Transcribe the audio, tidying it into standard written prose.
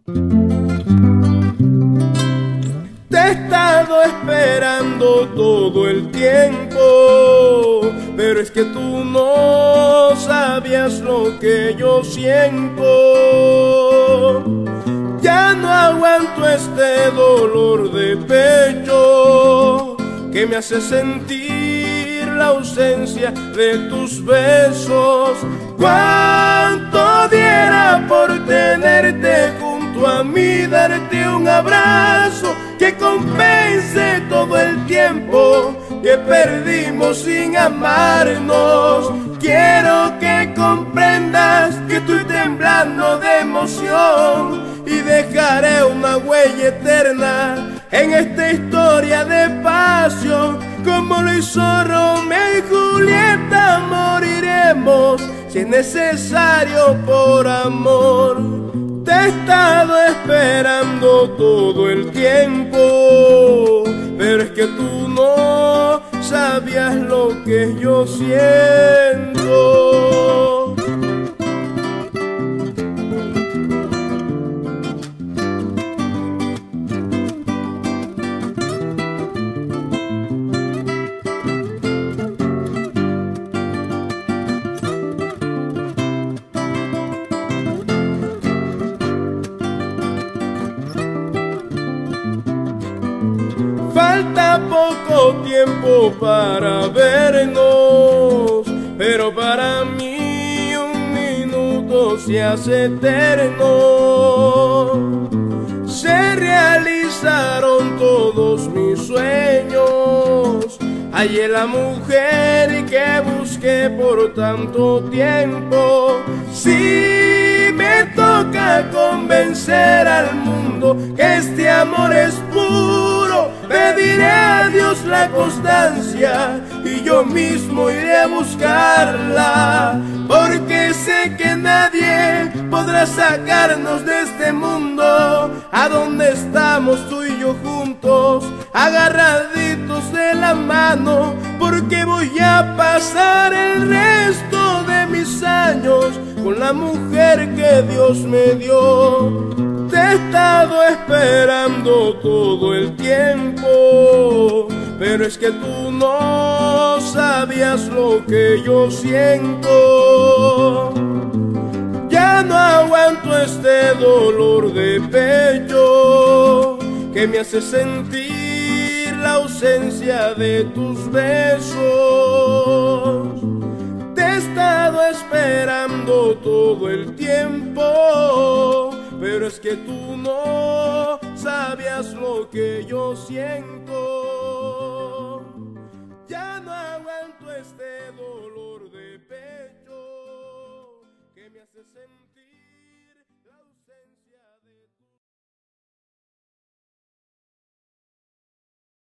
Te he estado esperando todo el tiempo, pero es que tú no sabías lo que yo siento. Ya no aguanto este dolor de pecho que me hace sentir la ausencia de tus besos. Cuánto diera por tenerte junto a mí, darte un abrazo que compense todo el tiempo que perdimos sin amarnos. Quiero que comprendas que estoy temblando de emoción y dejaré una huella eterna en esta historia de pasión. Como lo hizo Romeo y Julieta, moriremos si es necesario por amor. Te he estado esperando todo el tiempo, pero es que tú no sabías lo que yo siento. Falta poco tiempo para vernos, pero para mí un minuto se hace eterno. Se realizaron todos mis sueños, hallé la mujer que busqué por tanto tiempo. Si me toca convencer al mundo que este amor es puro, pediré a Dios la constancia y yo mismo iré a buscarla, porque sé que nadie podrá sacarnos de este mundo a donde estamos tú y yo juntos, agarraditos de la mano, porque voy a pasar el resto de mis años con la mujer que Dios me dio. Te he estado esperando todo el tiempo, pero es que tú no sabías lo que yo siento. Ya no aguanto este dolor de pecho que me hace sentir la ausencia de tus besos. Te he estado esperando todo el tiempo, pero es que tú no sabías lo que yo siento. Ya no aguanto este dolor de pecho que me hace sentir